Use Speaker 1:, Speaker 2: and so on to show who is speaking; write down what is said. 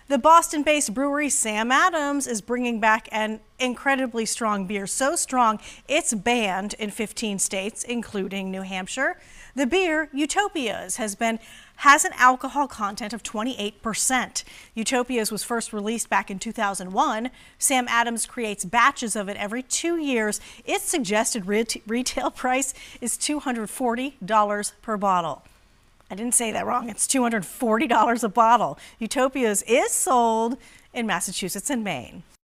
Speaker 1: The Boston-based brewery Sam Adams is bringing back an incredibly strong beer, so strong it's banned in 15 states, including New Hampshire. The beer, Utopias, has an alcohol content of 28%. Utopias was first released back in 2001. Sam Adams creates batches of it every 2 years. Its suggested retail price is $240 per bottle. I didn't say that wrong. It's $240 a bottle. Utopias is sold in Massachusetts and Maine.